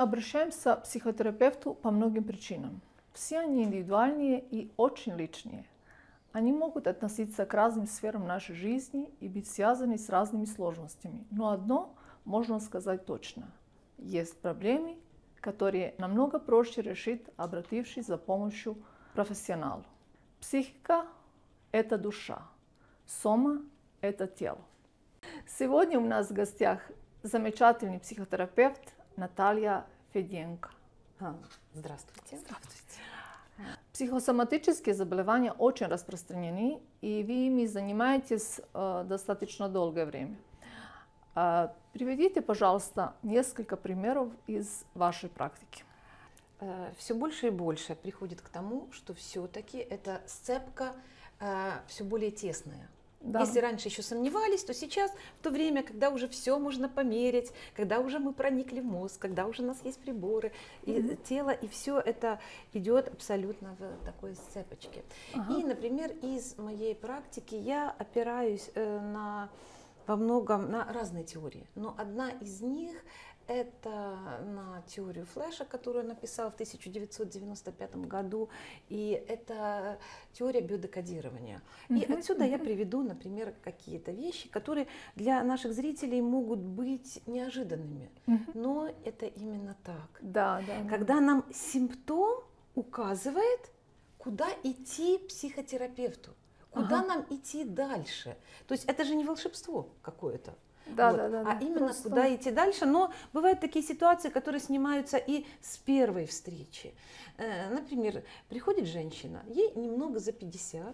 обращаемся к психотерапевту по многим причинам. Все они индивидуальные и очень личные. Они могут относиться к разным сферам нашей жизни и быть связаны с разными сложностями. Но одно можно сказать точно. Есть проблемы, которые намного проще решить, обратившись за помощью к профессионалу. Психика – это душа, сома – это тело. Сегодня у нас в гостях замечательный психотерапевт Наталья Феденко. Здравствуйте. Здравствуйте. Психосоматические заболевания очень распространены, и вы ими занимаетесь достаточно долгое время. Приведите, пожалуйста, несколько примеров из вашей практики. Все больше и больше приходит к тому, что все-таки эта сцепка все более тесная. Да. Если раньше еще сомневались, то сейчас, в то время, когда уже все можно померить, когда уже мы проникли в мозг, когда уже у нас есть приборы, и тело, и все это идет абсолютно в такой сцепочке. И, например, из моей практики я опираюсь во многом на разные теории, но одна из них это на теорию Флеша, которую он написал в 1995 году, и это теория биодекодирования. И отсюда я приведу, например, какие-то вещи, которые для наших зрителей могут быть неожиданными, но это именно так. Да. Когда нам симптом указывает, куда идти психотерапевту, куда нам идти дальше. То есть это же не волшебство какое-то. Да. А именно Просто... куда идти дальше. Но бывают такие ситуации, которые снимаются и с первой встречи. Например, приходит женщина, ей немного за 50.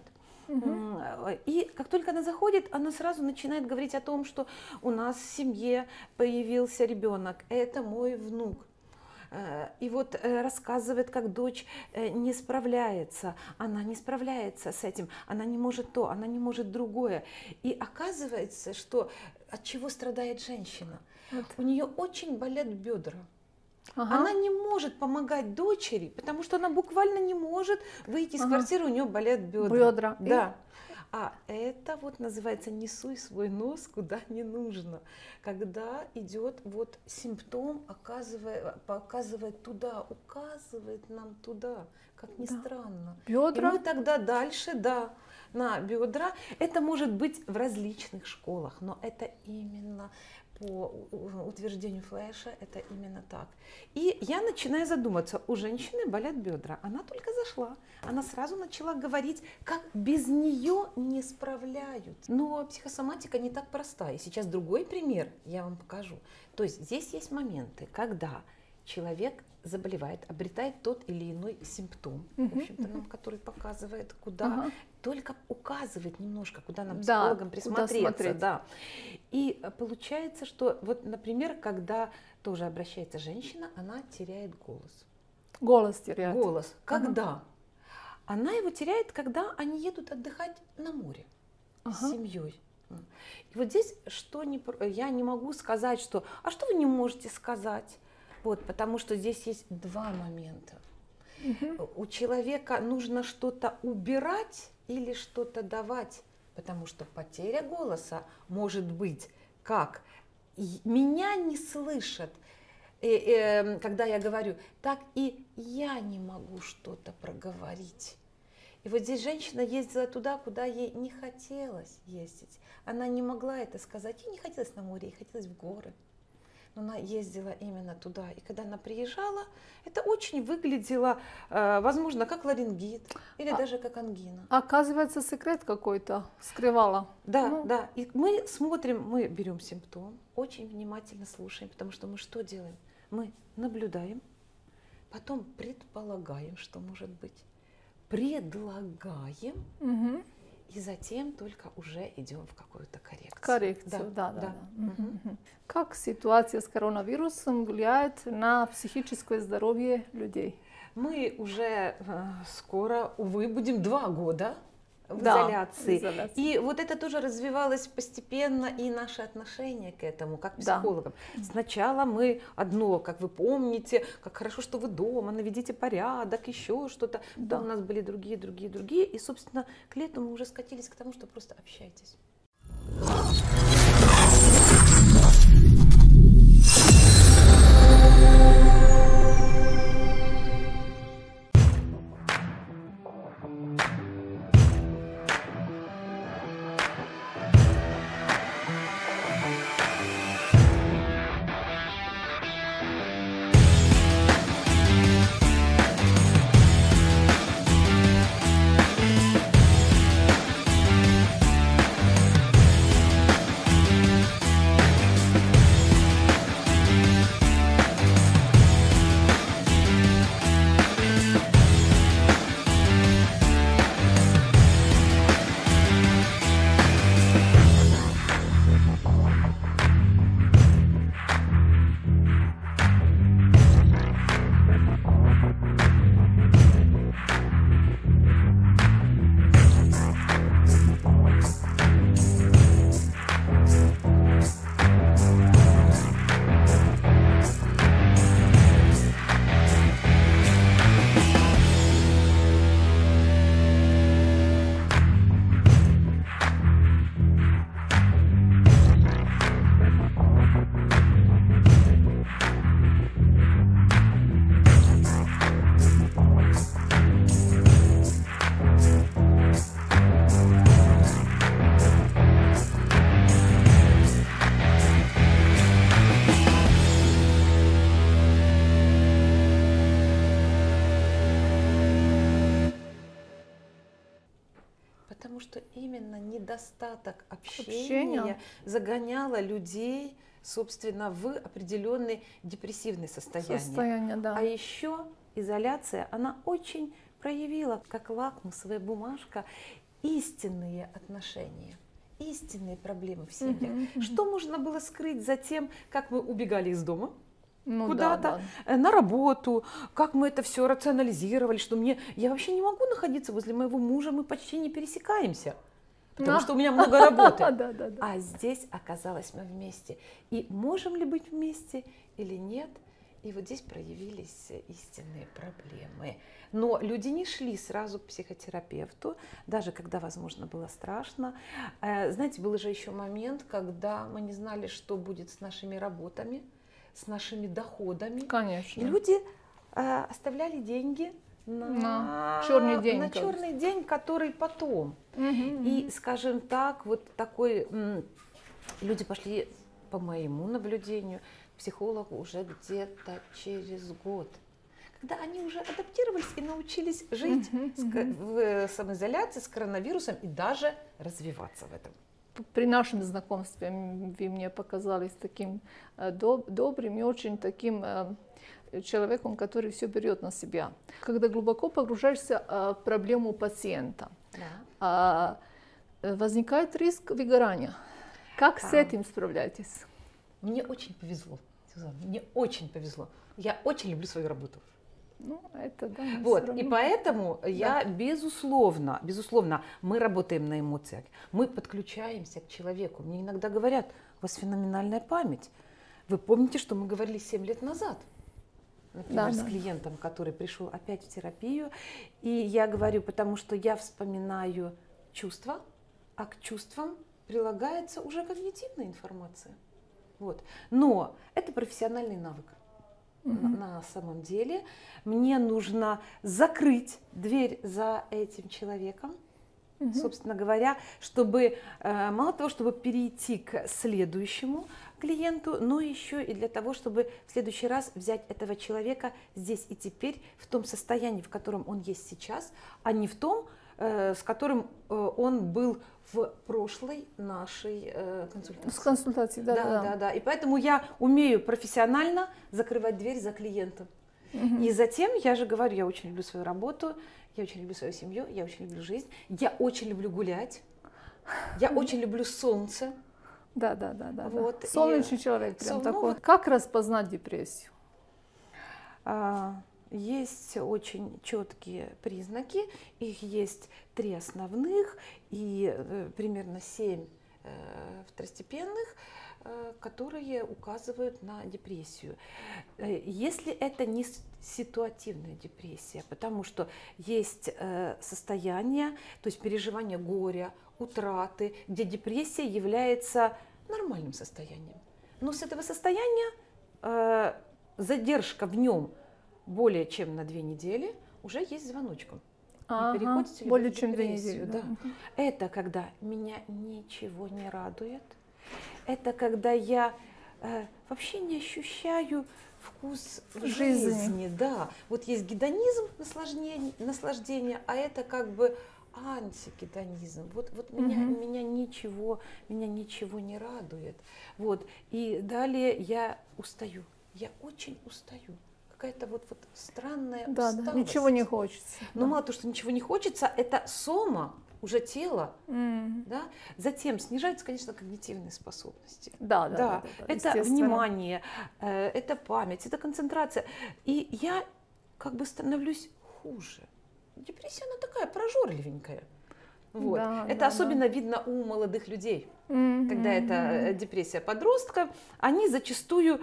И как только она заходит, она сразу начинает говорить о том, что у нас в семье появился ребенок, это мой внук. И вот рассказывает, как дочь не справляется, она не справляется с этим, она не может то, она не может другое. И оказывается, что от чего страдает женщина? У нее очень болят бедра. Она не может помогать дочери, потому что она буквально не может выйти из квартиры, у нее болят бедра. Да. А это вот называется «не суй свой нос куда не нужно», когда идет вот симптом, показывает туда, указывает нам туда, как ни странно. Бедра. И мы тогда дальше, на бедра. Это может быть в различных школах, но это именно по утверждению Флеша, это именно так. И я начинаю задуматься, у женщины болят бедра, она только зашла, она сразу начала говорить, как без нее не справляются. Но психосоматика не так проста, и сейчас другой пример я вам покажу. То есть здесь есть моменты, когда человек заболевает, обретает тот или иной симптом, в общем-то, который показывает, куда, только указывает немножко, куда нам психологам присмотреться. Да. И получается, что вот, например, когда тоже обращается женщина, она теряет голос. Голос теряет. Голос. Когда? Она его теряет, когда они едут отдыхать на море с семьей. И вот здесь я не могу сказать, что что вы не можете сказать? Вот, потому что здесь есть два момента. У человека нужно что-то убирать или что-то давать, потому что потеря голоса может быть как меня не слышат, когда я говорю, так и я не могу что-то проговорить. И вот здесь женщина ездила туда, куда ей не хотелось ездить. Она не могла это сказать, ей не хотелось на море, ей хотелось в горы. Но она ездила именно туда. И когда она приезжала, это очень выглядело, возможно, как ларингит или даже как ангина. Оказывается, секрет какой-то скрывала. Да. И мы смотрим, мы берем симптом, очень внимательно слушаем, потому что мы что делаем? Мы наблюдаем, потом предполагаем, что может быть, предлагаем, и затем только уже идем в какую-то коррекцию. Да. Как ситуация с коронавирусом влияет на психическое здоровье людей? Мы уже скоро, увы, будем 2 года в изоляции. И вот это тоже развивалось постепенно, и наше отношение к этому, как психологам. Сначала мы одно, как вы помните, как хорошо, что вы дома, наведите порядок, еще что-то. Да. У нас были другие. И, собственно, к лету мы уже скатились к тому, что просто общайтесь. что именно недостаток общения загоняло людей, собственно, в определенные депрессивные состояния. Да. А еще изоляция, она очень проявила, как лакмусовая бумажка, истинные отношения, истинные проблемы в семьях. Что можно было скрыть за тем, как мы убегали из дома? Куда-то, на работу, как мы это все рационализировали, что я вообще не могу находиться возле моего мужа, мы почти не пересекаемся, потому что у меня много работы. А здесь оказалось мы вместе. И можем ли быть вместе или нет? И вот здесь проявились истинные проблемы. Но люди не шли сразу к психотерапевту, даже когда, возможно, было страшно. Знаете, был же еще момент, когда мы не знали, что будет с нашими работами, с нашими доходами. Конечно. И люди оставляли деньги на черный день, который потом. И, скажем так, вот такой, люди пошли, по моему наблюдению, к психологу уже где-то через год. Когда они уже адаптировались и научились жить в самоизоляции с коронавирусом и даже развиваться в этом. При нашем знакомстве вы мне показались таким добрым и очень таким человеком, который все берет на себя. Когда глубоко погружаешься в проблему пациента, возникает риск выгорания. Как с этим справляетесь? Мне очень повезло, Сюзанна, мне очень повезло. Я очень люблю свою работу. Ну, это да. Вот, и поэтому я, безусловно, мы работаем на эмоциях, мы подключаемся к человеку. Мне иногда говорят, у вас феноменальная память. Вы помните, что мы говорили 7 лет назад? Например, с клиентом, который пришел опять в терапию. И я говорю, потому что я вспоминаю чувства, а к чувствам прилагается уже когнитивная информация. Вот. Но это профессиональный навык. На самом деле мне нужно закрыть дверь за этим человеком, собственно говоря, чтобы мало того, чтобы перейти к следующему клиенту, но еще и для того, чтобы в следующий раз взять этого человека здесь и теперь в том состоянии, в котором он есть сейчас, а не в том, с которым он был в прошлой нашей консультации. С консультацией, да. И поэтому я умею профессионально закрывать дверь за клиентом. И затем я же говорю, я очень люблю свою работу, я очень люблю свою семью, я очень люблю жизнь, я очень люблю гулять, я очень люблю солнце. Да. Вот. Солнечный человек прям такой. Как распознать депрессию? Есть очень четкие признаки, их есть 3 основных и примерно 7 второстепенных, которые указывают на депрессию. Если это не ситуативная депрессия, потому что есть состояние, то есть переживание горя, утраты, где депрессия является нормальным состоянием. Но с этого состояния задержка в нем более чем на 2 недели уже есть звоночком. Переходите ли более в чем 2 депрессию? недели. Да. Это когда меня ничего не радует. Это когда я вообще не ощущаю вкус жизни. Да. Вот есть гедонизм, наслаждение, а это как бы антигедонизм. Вот меня ничего не радует. Вот. И далее я устаю. Я очень устаю. Какая-то вот странная усталость. Да, ничего не хочется. Но мало того, что ничего не хочется, это сома, уже тело. Да? Затем снижаются, конечно, когнитивные способности. Да. Это внимание, это память, это концентрация. И я как бы становлюсь хуже. Депрессия, она такая прожорливенькая. Вот. Это особенно видно у молодых людей. Когда это депрессия подростка, они зачастую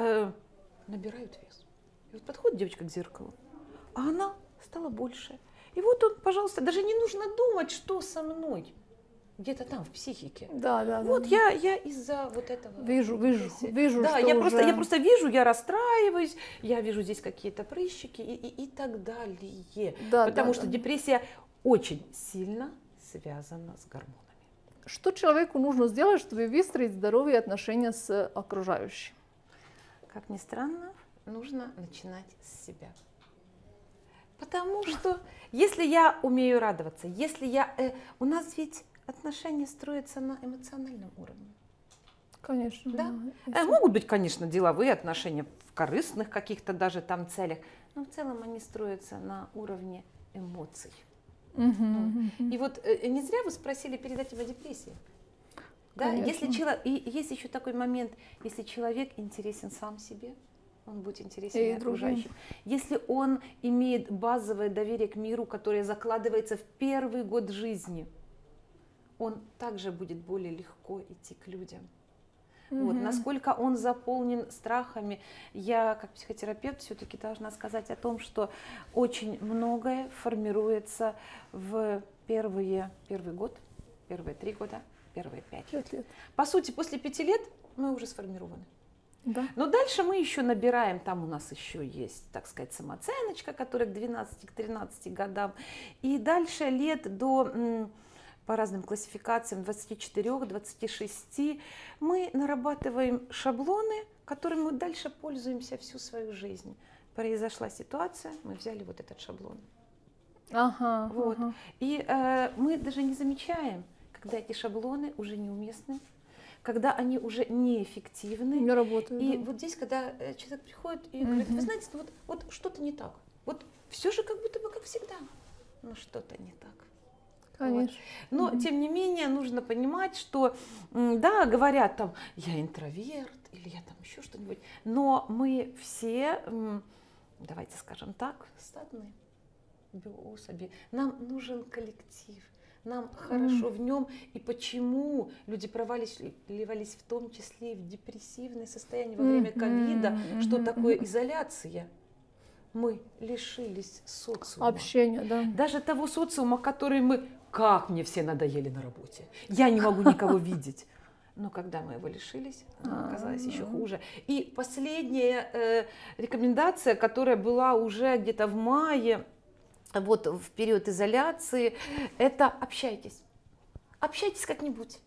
набирают вес. И вот подходит девочка к зеркалу, а она стала больше. И вот он, пожалуйста, даже не нужно думать, что со мной. Где-то там, в психике. Да. Вот я из-за вот этого. Вижу, да, что я просто вижу, я расстраиваюсь, я вижу здесь какие-то прыщики и так далее. Потому что депрессия очень сильно связана с гормонами. Что человеку нужно сделать, чтобы выстроить здоровые отношения с окружающим? Как ни странно, нужно начинать с себя. Потому что если я умею радоваться, если я... у нас ведь отношения строятся на эмоциональном уровне. Конечно. Да? Могут быть, конечно, деловые отношения в корыстных каких-то даже там целях, но в целом они строятся на уровне эмоций. И вот не зря вы спросили перед этим о депрессии. Да? И есть еще такой момент, если человек интересен сам себе, он будет интересен и окружающим. Если он имеет базовое доверие к миру, которое закладывается в первый год жизни, он также будет более легко идти к людям. Вот, насколько он заполнен страхами, я как психотерапевт все-таки должна сказать о том, что очень многое формируется в первый год, первые 3 года, первые 5 лет. По сути, после 5 лет мы уже сформированы. Да. Но дальше мы еще набираем, там у нас еще есть, так сказать, самооценочка, которая к 12-13 годам. И дальше лет до... по разным классификациям 24-26 мы нарабатываем шаблоны, которыми мы дальше пользуемся всю свою жизнь. Произошла ситуация, мы взяли вот этот шаблон. Вот. И мы даже не замечаем, когда эти шаблоны уже неуместны, когда они уже неэффективны. Не работают. И вот здесь, когда человек приходит и говорит, вы знаете, вот что-то не так. Вот все же как будто бы как всегда, но что-то не так. Конечно. Вот. Но, тем не менее, нужно понимать, что, да, говорят там, я интроверт или я там еще что-нибудь, но мы все, давайте скажем так, стадные биособи. Нам нужен коллектив, нам хорошо в нем. И почему люди проваливались в том числе и в депрессивное состояние во время ковида, что такое изоляция? Мы лишились социума. Общения, да. Даже того социума, который мы... Как мне все надоели на работе. Я не могу никого видеть. Но когда мы его лишились, оказалось еще хуже. И последняя рекомендация, которая была уже где-то в мае, вот в период изоляции, это общайтесь. Общайтесь как-нибудь.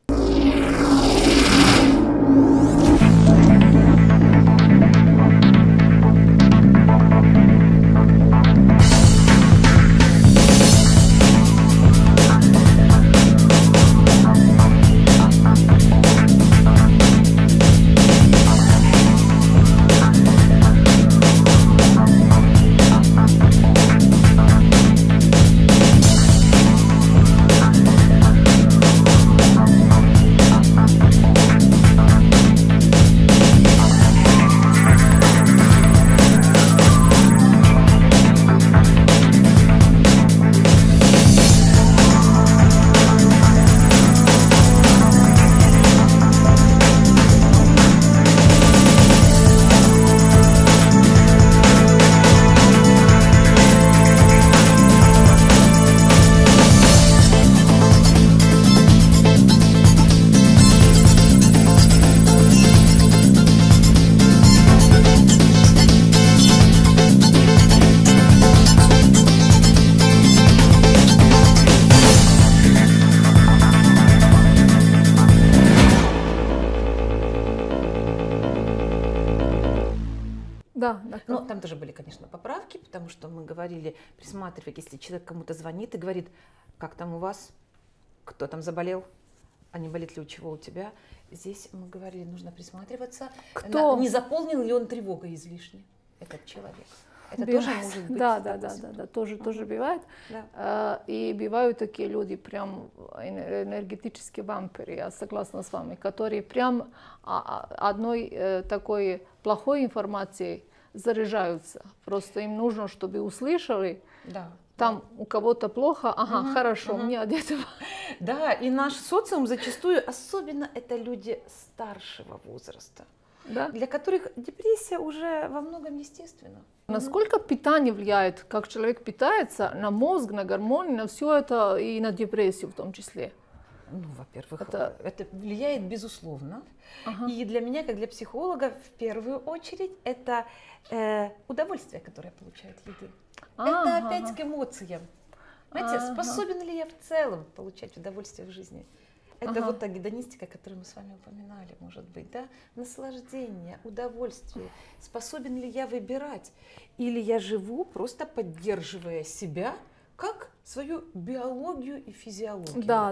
Да, но там тоже были, конечно, поправки, потому что мы говорили, присматривать, если человек кому-то звонит и говорит, как там у вас, кто там заболел, а не болит ли у чего у тебя. Здесь мы говорили, нужно присматриваться, не заполнил ли он тревогой излишне этот человек. Это тоже может быть. Да, тоже бывает. Да. И бывают такие люди, прям энергетические вампиры, я согласна с вами, которые прям одной такой плохой информацией заряжаются. Просто им нужно, чтобы услышали. Да. Там у кого-то плохо, хорошо, мне от этого. Да, и наш социум зачастую, особенно это люди старшего возраста, да? Для которых депрессия уже во многом естественна. Насколько питание влияет, как человек питается, на мозг, на гормоны, на все это и на депрессию в том числе? Ну, во-первых, это влияет безусловно. И для меня, как для психолога, в первую очередь, это удовольствие, которое получает еды. Это опять к эмоциям. Знаете, способен ли я в целом получать удовольствие в жизни? Это вот та гедонистика, которую мы с вами упоминали, может быть, да? Наслаждение, удовольствие. Способен ли я выбирать? Или я живу, просто поддерживая себя, как свою биологию и физиологию? Да.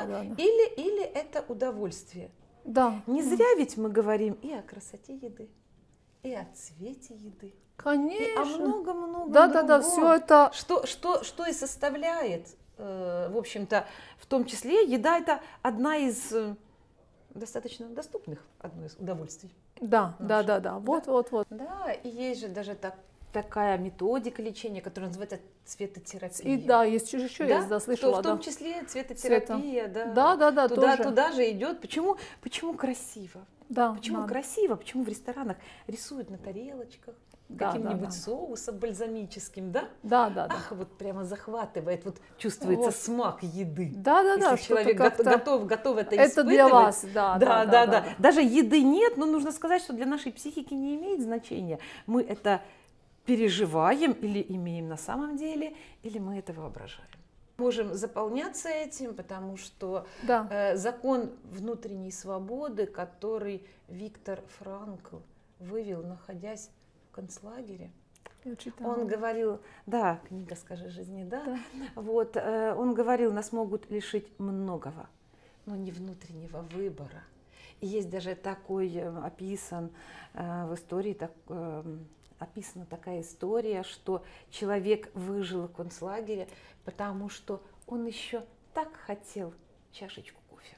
Или это удовольствие? Да. Не зря ведь мы говорим и о красоте еды, и о цвете еды. Конечно. И о многом-многом Да, другом. все это. Что и составляет, в общем-то, в том числе еда — это одна из достаточно доступных, одно из удовольствий. Да. Вот. Да, и есть же даже такая методика лечения, которая называется цветотерапия. И да, есть еще, да? я слышала. В том числе цветотерапия, да. Да, Туда же идет. Почему красиво? Да. Почему красиво? Почему в ресторанах рисуют на тарелочках каким-нибудь соусом бальзамическим, да? Да. Ах, вот прямо захватывает, вот чувствуется смак еды. Да. Если человек готов это испытывать. Это для вас, да. Даже еды нет, но нужно сказать, что для нашей психики не имеет значения. Мы это переживаем или имеем на самом деле, или мы это воображаем. Можем заполняться этим, потому что закон внутренней свободы, который Виктор Франкл вывел, находясь в концлагере, он говорил, да, книга «Скажи жизни», да. Вот, он говорил, нас могут лишить многого, но не внутреннего выбора. И есть даже такой описан в истории, описана такая история, что человек выжил в концлагере, потому что он еще так хотел чашечку кофе.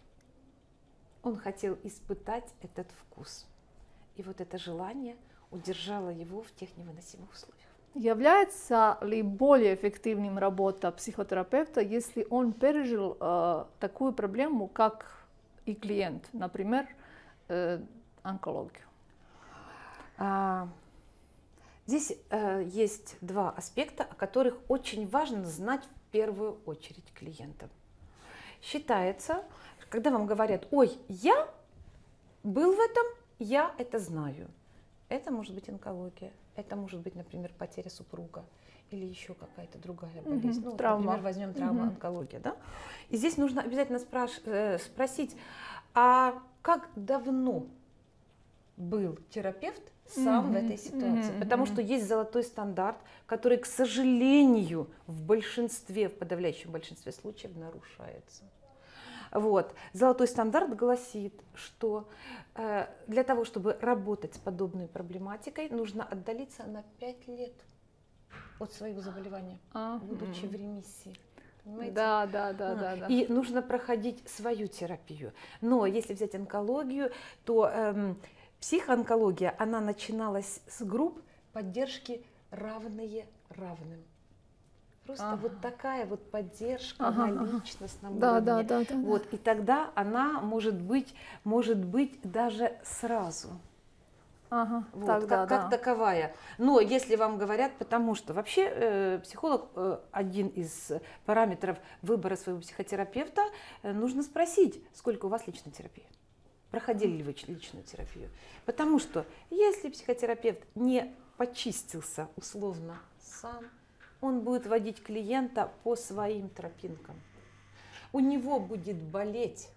Он хотел испытать этот вкус. И вот это желание удержало его в тех невыносимых условиях. Является ли более эффективным работа психотерапевта, если он пережил такую проблему, как и клиент, например, онкологию? Здесь есть два аспекта, о которых очень важно знать в первую очередь клиентам. Считается, когда вам говорят: ой, я был в этом, я это знаю. Это может быть онкология, это может быть, например, потеря супруга или еще какая-то другая болезнь. Ну, например, возьмем травму, онкология. Да? И здесь нужно обязательно спросить, а как давно был терапевт сам в этой ситуации? Потому что есть золотой стандарт, который, к сожалению, в подавляющем большинстве случаев нарушается. Вот. Золотой стандарт гласит, что для того, чтобы работать с подобной проблематикой, нужно отдалиться на 5 лет от своего заболевания, будучи в ремиссии. Понимаете? Да. И нужно проходить свою терапию. Но если взять онкологию, то психоонкология, она начиналась с групп поддержки равные равным. Просто вот такая вот поддержка на личностном уровне. Да. Вот, и тогда она может быть даже сразу. Вот, как таковая. Но если вам говорят, потому что вообще психолог, один из параметров выбора своего психотерапевта, нужно спросить, сколько у вас личной терапии. Проходили ли вы личную терапию? Потому что если психотерапевт не почистился условно сам, он будет водить клиента по своим тропинкам. У него будет болеть.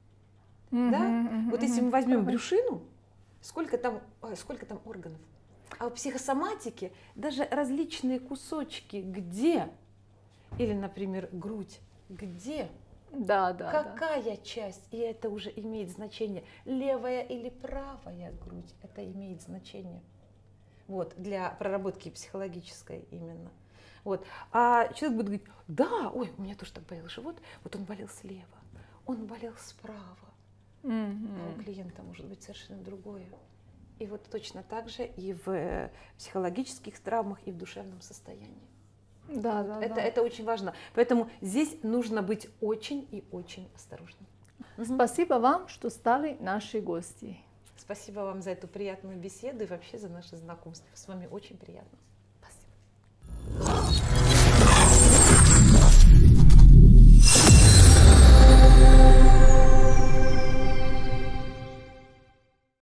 Вот если мы возьмем брюшину, сколько там органов? А в психосоматике даже различные кусочки, где? Или, например, грудь, где? Какая часть? И это уже имеет значение. Левая или правая грудь, это имеет значение. Вот, для проработки психологической именно. Вот. А человек будет говорить: да, ой, у меня тоже так болел живот, вот он болел слева, он болел справа. А у клиента может быть совершенно другое. И вот точно так же и в психологических травмах, и в душевном состоянии. Это очень важно. Поэтому здесь нужно быть очень и очень осторожным. Спасибо вам, что стали нашей гостьей. Спасибо вам за эту приятную беседу и вообще за наше знакомство. С вами очень приятно.